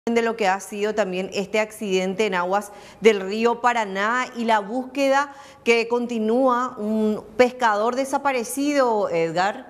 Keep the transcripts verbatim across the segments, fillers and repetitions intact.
De lo que ha sido también este accidente en aguas del río Paraná y la búsqueda que continúa un pescador desaparecido, Edgar.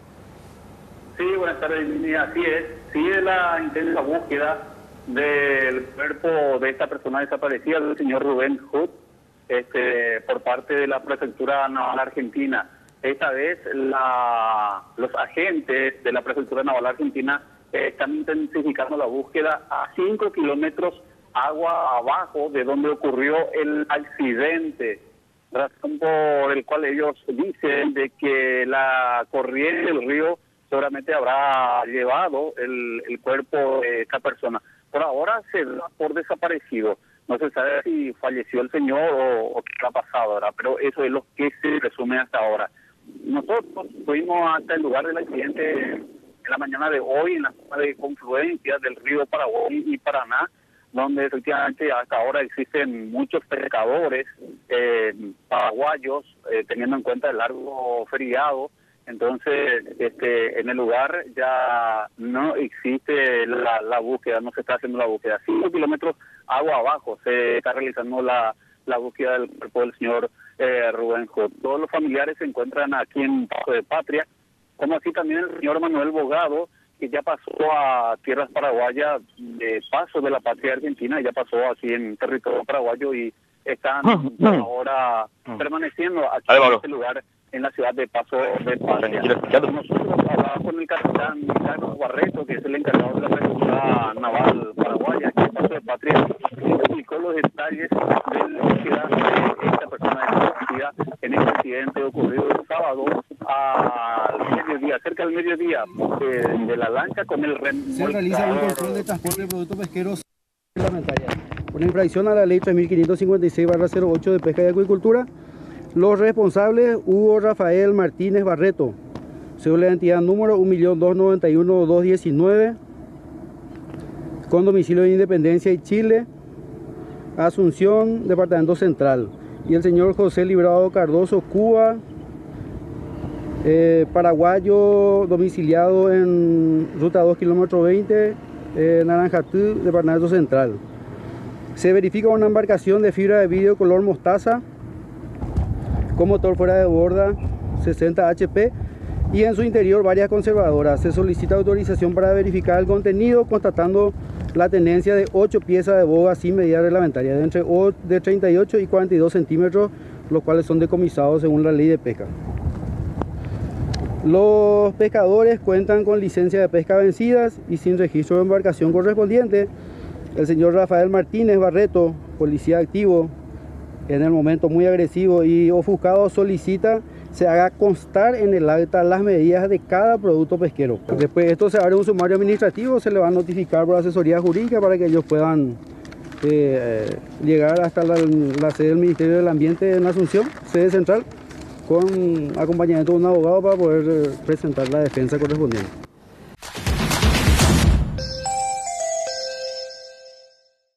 Sí, buenas tardes, Mini. Así es. Sigue la intensa búsqueda del cuerpo de esta persona desaparecida, el señor Rubén Hood, este, por parte de la Prefectura Naval Argentina. Esta vez la, los agentes de la Prefectura Naval Argentina eh, están intensificando la búsqueda a cinco kilómetros agua abajo de donde ocurrió el accidente, razón por el cual ellos dicen de que la corriente del río seguramente habrá llevado el, el cuerpo de esta persona. Por ahora se da por desaparecido. No se sabe si falleció el señor o, o qué ha pasado ahora, pero eso es lo que se resume hasta ahora. Nosotros fuimos hasta el lugar del accidente en la mañana de hoy, en la zona de confluencia del río Paraguay y Paraná, donde efectivamente hasta ahora existen muchos pescadores eh, paraguayos, eh, teniendo en cuenta el largo feriado. Entonces, este, en el lugar ya no existe la, la búsqueda, no se está haciendo la búsqueda. Cinco kilómetros agua abajo se está realizando la, la búsqueda del cuerpo del señor eh, Rubén Hood. Todos los familiares se encuentran aquí en Paso de Patria, como así también el señor Manuel Bogado, que ya pasó a tierras paraguayas de Paso de la Patria Argentina, ya pasó así en territorio paraguayo y están ahora permaneciendo aquí en este lugar, en la ciudad de Paso de Patria. Nosotros hablamos con el capitán Carlos Barreto, que es el encargado de la Prefectura Naval Paraguaya, aquí en Paso de Patria, y explicó los detalles de la búsqueda de esta persona desaparecida en este accidente ocurrido el sábado al mediodía, cerca del mediodía, de, de la lancha con el rem. Se realiza un control de transporte de productos pesqueros reglamentarios. Por infracción a la ley tres mil quinientos cincuenta y seis barra cero ocho de Pesca y Acuicultura, los responsables: Hugo Rafael Martínez Barreto, cédula de identidad número un millón doscientos noventa y uno mil doscientos diecinueve, con domicilio en Independencia y Chile, Asunción, Departamento Central. Y el señor José Librado Cardoso Cuba, eh, paraguayo, domiciliado en ruta dos kilómetro veinte, eh, Naranjatú, Departamento Central. Se verifica una embarcación de fibra de vidrio color mostaza, con motor fuera de borda sesenta H P y en su interior varias conservadoras. Se solicita autorización para verificar el contenido, constatando la tenencia de ocho piezas de boga sin medida reglamentaria, de entre de treinta y ocho y cuarenta y dos centímetros, los cuales son decomisados según la ley de pesca. Los pescadores cuentan con licencia de pesca vencidas y sin registro de embarcación correspondiente. El señor Rafael Martínez Barreto, policía activo, en el momento muy agresivo y ofuscado, solicita se haga constar en el acta las medidas de cada producto pesquero. Después de esto se abre un sumario administrativo, se le va a notificar por asesoría jurídica para que ellos puedan eh, llegar hasta la, la sede del Ministerio del Ambiente en Asunción, sede central, con acompañamiento de un abogado para poder presentar la defensa correspondiente.